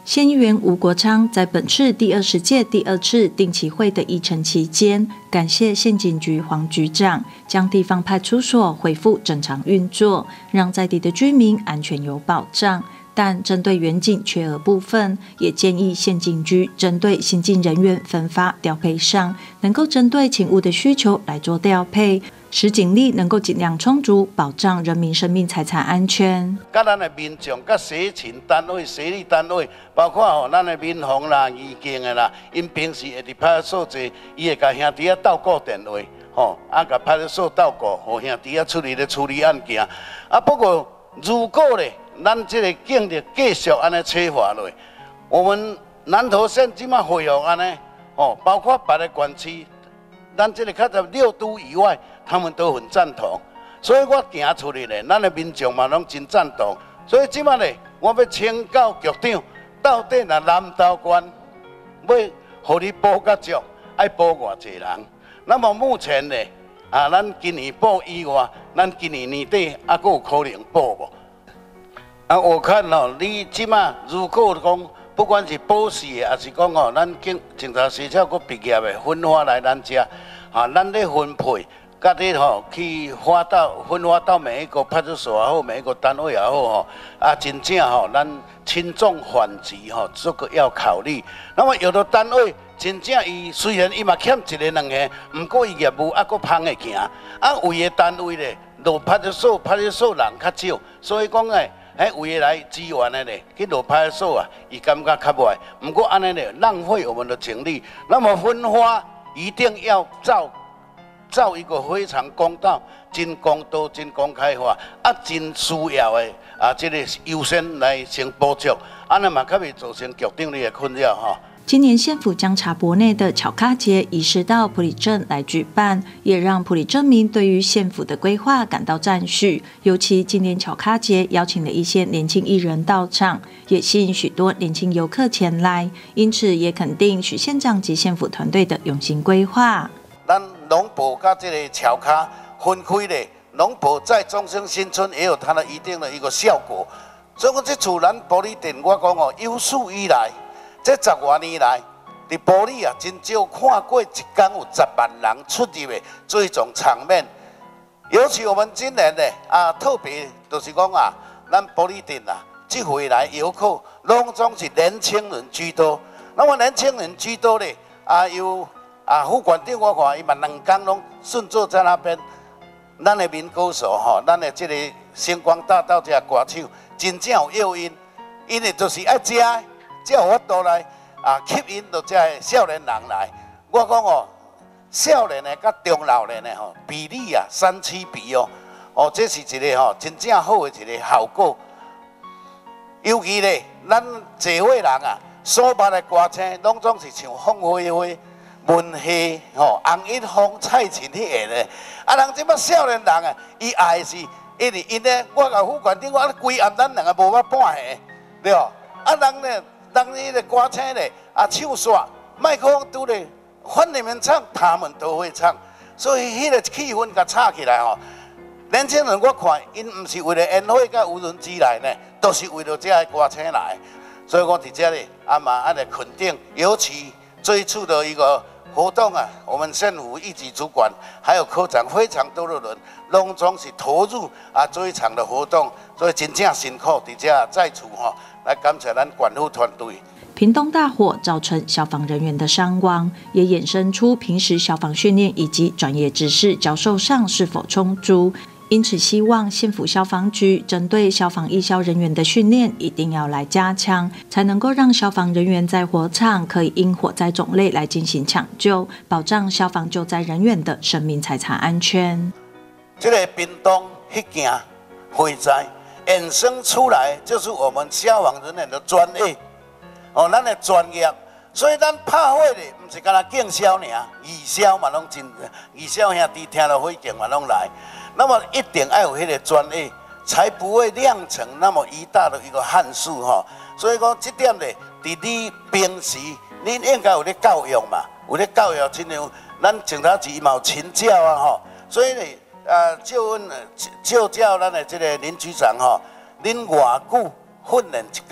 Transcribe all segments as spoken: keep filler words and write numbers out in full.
县议员吴国昌在本次第二十届第二次定期会的议程期间，感谢县警局黄局长将地方派出所恢复正常运作，让在地的居民安全有保障。但针对员警缺额部分，也建议县警局针对新进人员分发调配上，能够针对勤务的需求来做调配，使警力能够尽量充足，保障人民生命财产安全。 甲咱的民众、甲社情单位、社里单位，包括吼咱的民防啦、义警的啦，因平时会伫派出所坐，伊会甲兄弟仔斗顾电话，吼，啊，甲派出所斗顾，互兄弟仔处理咧处理案件。啊，不过如果咧，咱这个警力继续安尼催化落，我们南投县即马恢复安尼，吼，包括别的县市，咱这个较在六都以外，他们都很赞同。所以我行出去咧，咱的民众嘛拢真赞同。所以即马咧，我要请教局长，到底若南投县要互你补较足，爱补偌济人？那么目前咧，啊，咱今年补以外，咱今年年底还佫有可能补无？啊，我看哦，你即马如果讲，不管是补习的，还是讲哦，咱警警察学校佫毕业的分发来咱遮，啊，咱咧分配，甲你吼去发到分发到每一个派出所也好，每一个单位也好吼，啊，真正吼，咱轻重缓急吼，这个要考虑。那么有的单位真正伊虽然伊嘛欠一个两个，毋过伊业务还佫芳会行，啊，有的单位咧，落派出所派出所人较少，所以讲诶。哎，为了来支援的咧，去落派出所啊，伊感觉较无。不过安尼咧，浪费我们的精力。那么分发一定要照照一个非常公道、真公道、真公开化，啊，真需要的啊，这个优先来先补足，安尼嘛较袂造成局长你的困扰哈。 今年县府将茶博内的巧咖节移师到埔里镇来举办，也让埔里镇民对于县府的规划感到赞许。尤其今年巧咖节邀请了一些年轻艺人到场，也吸引许多年轻游客前来，因此也肯定许县长及县府团队的用心规划。 咱农保甲这个巧咖分开咧，农保在中生新村也有它的一定的一个效果。所以讲这次咱埔里镇，我讲哦，有史以来。这十多年来，伫埔里啊，真少看过一天有十万人出入的这种场面。尤其我们今年呢，啊，特别就是讲啊，咱埔里镇啊，这回来游客拢总是年轻人居多。那么年轻人居多咧，啊，有啊，副馆长我看伊嘛两天拢顺坐在那边。咱的民歌手吼，咱的这个星光大道这歌手，真正有诱因，因为就是爱食。才有法度来啊吸引到这少年人来。我讲哦，少年的甲中老年的吼比例啊三七比哦，哦这是一个吼真正好的一个效果。尤其咧，咱社会人啊，所捌的歌星拢总是像凤飞飞、文希、吼洪一峰、蔡琴迄个咧。啊，人即摆少年人啊，伊爱的是因为因咧，我甲副馆长我规暗咱两个无法半下，对哦。啊，人咧。当你的歌星咧啊唱煞，麦克风拄咧，换你们唱，他们都会唱，所以迄个气氛甲炒起来吼。年轻人我看，因唔是为了宴会甲无人机来呢，都是为了这个歌星来。所以我伫这里啊嘛啊来肯定，尤其这一次的一个活动啊，我们县府一级主管还有科长非常多的人，拢总是投入啊这一场的活动，所以真正辛苦，伫这在此吼。来感谢咱管护团队。 屏东大火造成消防人员的伤亡，也衍生出平时消防训练以及专业知识教授上是否充足。因此，希望县府消防局针对消防义消人员的训练一定要来加强，才能够让消防人员在火场可以因火灾种类来进行抢救，保障消防救灾人员的生命财产安全。 这个屏东迄件火灾。衍生出来就是我们消防人员的专业，哦，咱的专业，所以咱拍火咧，唔是干那敬消尔，义消嘛拢真，义消兄弟听到火警嘛拢来，那么一定要有迄个专业，才不会酿成那么一大的一个憾事哈。所以讲这点咧，伫你平时你应该有咧教育嘛，有咧教育，亲像咱警察局嘛有勤教啊吼，所以咧。啊，就阮就叫咱的这个林局长吼，恁偌久训练一届，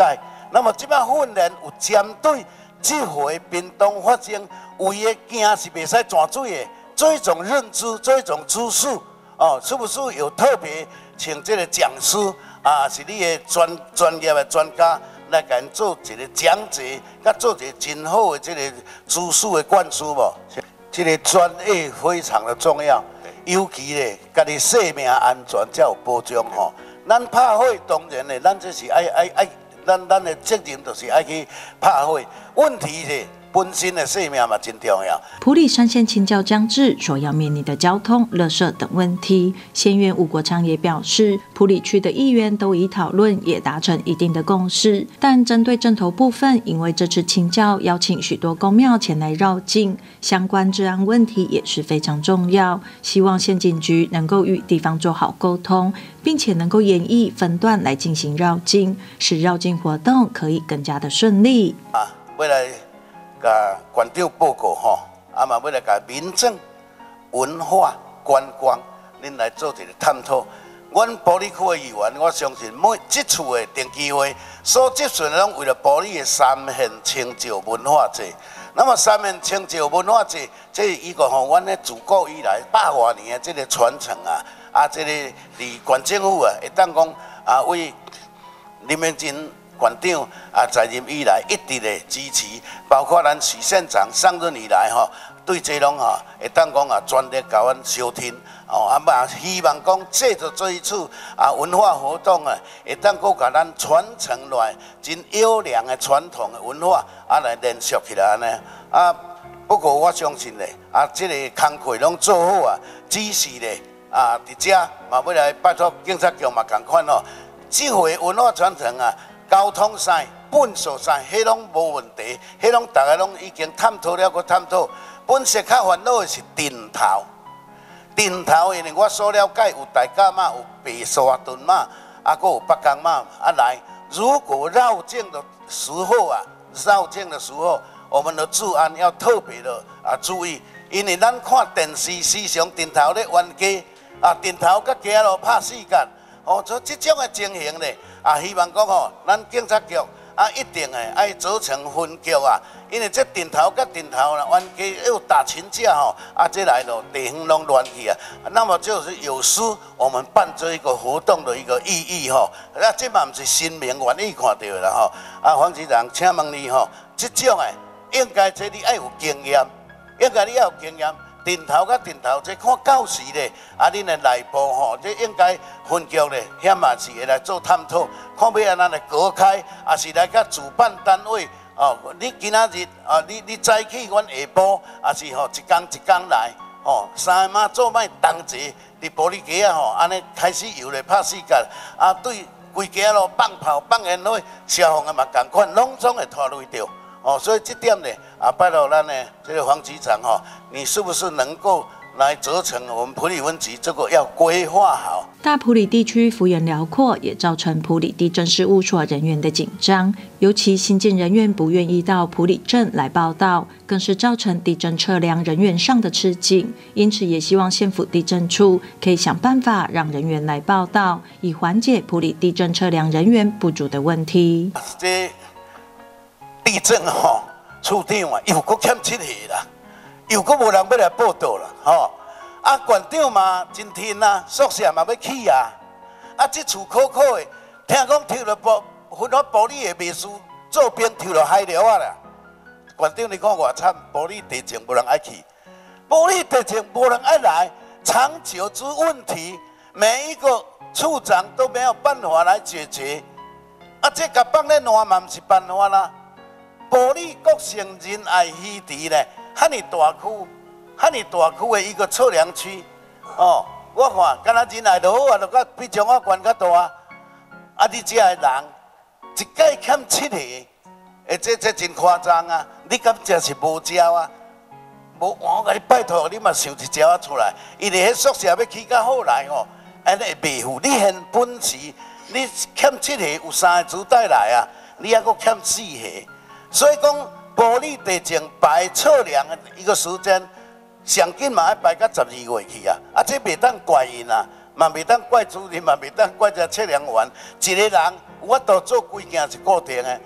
那么即摆训练有针对这回屏东发生有的惊是袂使转水的，做一种认知，做一种知识哦，是不是有特别请这个讲师啊，是你的专专业的专家来给咱做一个讲解，甲做一个真好的这个知识的灌输无？这个专业非常的重要，尤其咧，家己生命安全才有保障吼。咱拍火当然咧，咱这是爱爱爱，咱咱的责任就是爱去拍火。问题是本身的生命嘛真重要。 埔里山线清交将至，所要面临的交通、垃圾等问题，县院吴国昌也表示，埔里区的议员都已讨论，也达成一定的共识。但针对镇头部分，因为这次清交邀请许多公庙前来绕境，相关治安问题也是非常重要。希望县警局能够与地方做好沟通，并且能够演绎分段来进行绕境，使绕境活动可以更加的顺利。 啊，未来。甲县长报告吼，啊嘛要来甲民政、文化、观光，恁来做一个探讨。阮埔里区的议员，我相信每这次的定期会所接触的，拢为了埔里的三县清醮文化节。那么三县清醮文化节，这一个吼，阮咧自古以来百外年的这个传承啊，啊，这个离县政府啊，会当讲啊为林明真。县长啊，在任以来一直的支持，包括咱许县长上任以来吼，对这拢吼会当讲啊全力甲阮相挺哦，啊嘛希望讲借着这一次啊文化活动啊，会当搁甲咱传承来真优良的传统的文化啊来连续起来安尼啊。不过我相信咧啊，这个工课拢做好啊，只是咧啊，伫遮嘛要来拜托警察局嘛共款哦，这回文化传承啊。交通赛、本所赛，迄拢无问题，迄拢大家拢已经探讨了，搁探讨。本色较烦恼的是顶头，顶头因为我所了解有大甲马、有白沙屯马，啊，搁有北港马啊来。如果绕境的时候啊，绕境的时候，我们的治安要特别的啊注意，因为咱看电视时常顶头咧冤家，啊，顶头甲街路拍死干。哦，做这种的情形咧，啊，希望讲吼，咱警察局啊，一定诶爱组成分局啊，因为这顶头甲顶头啦，冤家又打群架吼，啊，这来咯，地方拢乱去啊，那么就是有失我们办这一个活动的一个意义吼。那这嘛毋是新民愿意看到的啦吼。啊，黄局长，请问你吼，这种诶，应该这你爱有经验，应该你要有经验。顶头甲顶头，这看到时咧，啊，恁的内部吼，这应该分局咧，险嘛是会来做探讨，看要安怎来隔开，啊是来甲主办单位哦，你今仔日啊，你你早起，阮下晡，啊是吼一工一工来，吼三个妈做卖同齐，伫玻璃街啊吼，安尼开始游咧拍死角，啊对规街路放炮放烟火，消防的嘛共款，拢总会拖累着。哦，所以这点呢，啊，拜托咱呢，这个黄局长哈，你是不是能够来责成我们埔里分局这个要规划好？ 大埔里地区幅员辽阔，也造成埔里地政事务所人员的紧张，尤其新进人员不愿意到埔里镇来报到，更是造成地震测量人员上的吃紧。因此，也希望县府地震处可以想办法让人员来报到，以缓解埔里地震测量人员不足的问题。 这地震吼，处长啊，又搁欠七个啦，又搁无人要来报道啦，吼！啊，县长嘛真天啊，宿舍嘛要起啊，啊，这厝考考的，听讲抽了玻，分我玻璃的秘书做兵抽了海流啊啦。县长你看偌惨，玻璃地震无人爱去，玻璃地震无人爱来，长久之问题，每一个处长都没有办法来解决，啊，这甲放咧烂嘛，毋是办法啦。埔里国城人爱稀地咧，遐尼大区，遐尼大区的一个测量区，哦，我看，敢若人来就好啊，就甲比彰化县较大啊。啊，你遮的人一届欠七个，诶，这这真夸张啊！你敢真是无招啊？无，我甲你拜托，你嘛想一招啊出来，因为迄宿舍要起较好来吼，安尼会袂赴。你现本事，你欠七个，有三个主带来啊，你还阁欠四个。所以讲，埔里地震排测量的一个时间，上紧嘛要排到十二月去啊！啊，这袂当怪因啊，嘛袂当怪主任，嘛袂当怪这测量员。一个人有法度做几件是固定的，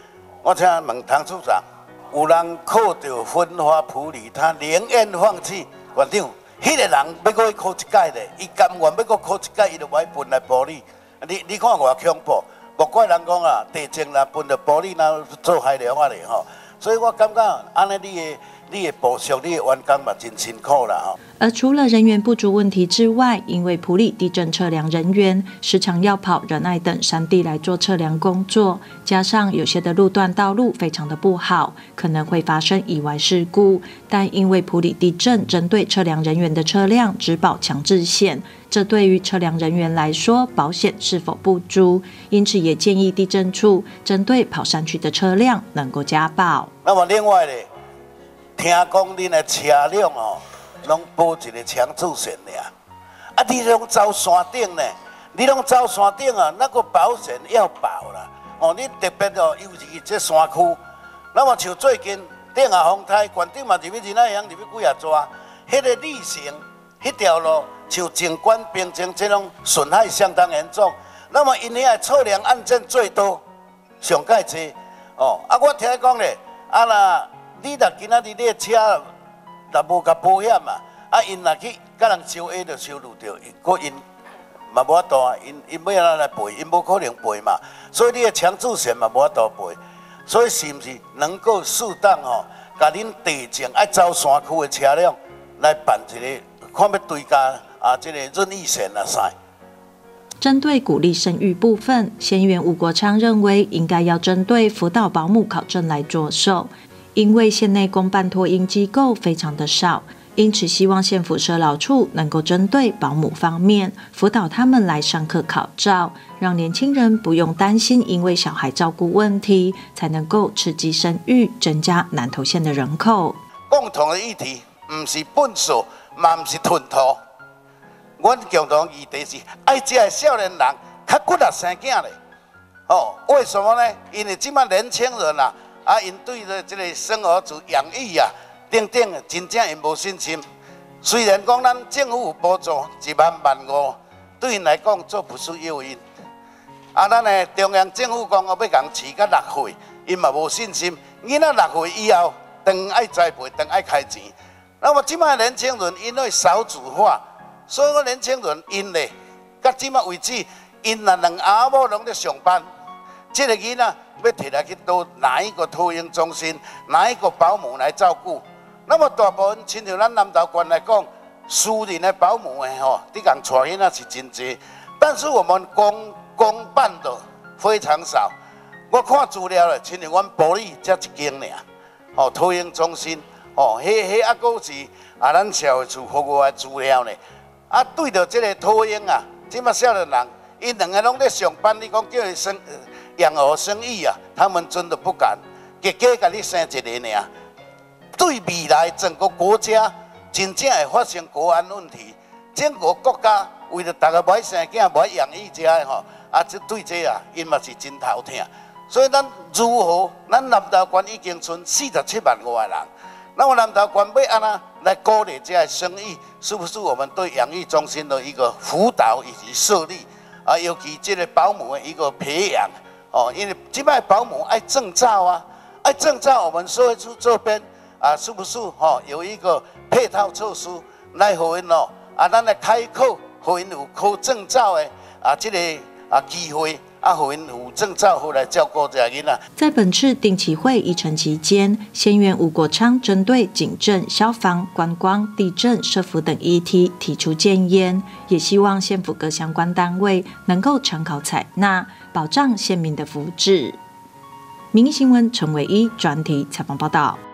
我请问唐处长，有人靠着分发普里，他宁愿放弃。院长，迄、那个人要搁去考一届咧，伊甘愿要搁考一届，伊就买分来普里。你你看偌恐怖！莫怪人讲啊，地震啦，分到普里那做海量啊咧吼。所以我感觉安尼你的。 你的部属、你的员工嘛，真辛苦啦吼。 而除了人员不足问题之外，因为埔里地震测量人员时常要跑仁爱等山地来做测量工作，加上有些的路段道路非常的不好，可能会发生意外事故。但因为埔里地震针对测量人员的车辆只保强制险，这对于测量人员来说，保险是否不足？因此也建议地震处针对跑山区的车辆能够加保。 那么另外呢？ 听讲恁的车辆哦，拢保一个强制险尔，啊，你拢走山顶呢？你拢走山顶啊，那个保险要保啦。哦，你特别哦，尤其这山区，那么像最近顶下风台，县长嘛入去仁爱乡入去几啊抓，迄个里程，迄条路像景观冰城这种损害相当严重。那么因遐测量案件最多，上盖多哦。啊，我听讲咧，啊那。 你若今仔日你的车若无甲保险啊，啊因若去甲人烧 A 就烧路着，个因嘛无法度啊，因因要安来赔，因无可能赔嘛，所以你的强制险嘛无法度赔，所以是毋是能够适当吼，甲恁地震爱走山区的车辆来办一个，看要追加啊，这个润益险啊啥？ 针对鼓励生育部分，县员吴国昌认为，应该要针对辅导保姆考证来着手。 因为县内公办托婴机构非常的少，因此希望县府社劳处能够针对保姆方面辅导他们来上课考照，让年轻人不用担心因为小孩照顾问题，才能够刺激生育，增加南投县的人口。 共同的议题，唔是笨手，嘛唔是吞吐。阮共同议题是爱这个少年人较骨力生囝咧。哦，为什么呢？因为即摆年轻人啊。 啊，因对着这个生儿子养育啊，等等，真正因无信心。虽然讲咱政府有补助一万万五，对因来讲做不出诱因。啊，咱的中央政府讲要甲人饲到六岁，因嘛无信心。囡仔六岁以后，当爱栽培，当爱开钱。那么即摆年轻人因为少子化，所以个年轻人因咧，到即摆为止，因若两阿某拢在上班，这个囡仔。 要摕来去到哪一个托婴中心，哪一个保姆来照顾？那么大部分亲像咱南投县来讲，私人的保姆的吼，你讲带囡仔是真济，但是我们公公办的非常少。我看资料咧，亲像阮埔里才一间尔，哦，托婴中心，哦，迄迄啊，佫是啊，咱社会处服务的资料呢。啊，对着这个托婴啊，即马少年人，因两个拢在上班，你讲叫伊生。 养儿生育啊，他们真的不敢，结果甲你生一个尔，对未来整个国家真正会发生国安问题。整个国家为了大家不爱生囝，不爱养育这个吼，啊，这对这啊，因嘛是真头疼。所以咱如何？咱南投县已经存四十七万外人，那么南投县要安怎来鼓励这个生育？是不是我们对养育中心的一个辅导以及设立啊？尤其这个保姆的一个培养。 哦，因为这摆保姆爱证照啊，爱证照，我们社会处这边啊，是不是哦有一个配套措施来互因哦啊，咱来开课，互因有考证照的啊，这个啊机会啊，互因有证照后来照顾这个囡仔。 在本次定期会议程期间，县员吴国昌针对警政、消防、观光、地震、社福等议题提出建言，也希望县府各相关单位能够参考采纳。 保障县民的福祉。民意新闻陈伟一专题采访报道。